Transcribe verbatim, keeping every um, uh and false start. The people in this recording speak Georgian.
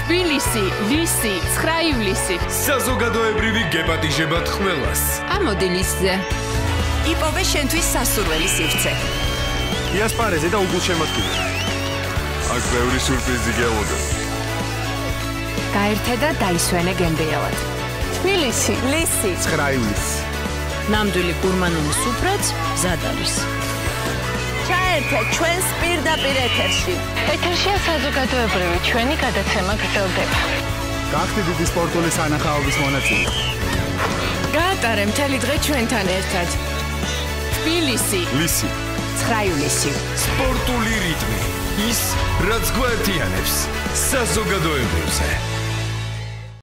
თბილისი, ლისი, ცხრა ივლისი. საზოგადოებრივი გეპატიჟებათ ყველას. ამოდი ლისზე. იპოვე შენთვის სასურველი სივრცე. იასპარეზე და უგულშემატკივე. აქ ბევრი სურპრიზი გელოდება. გაერთე და დაისვენე გემრიელად. თბილისი, ლისი. ცხრა ივლისი. ნამდვილი გურმანული სუფრაც მზად არის. ჩაერთე ჩვენს პირდაპირ ეთერში. ეთერშია საზოგადოებრივი ჩვენი გადაცემა გრძელდება. გახდი დიდი სპორტული სანახაობის მონაწილე. გაატარე მთელი დღე ჩვენთან ერთად. თბილისი, ლისი. ცხრა ივლისი. სპორტული რიტმი. ის, რაც გვაერთიანებს საზოგადოებრივზე.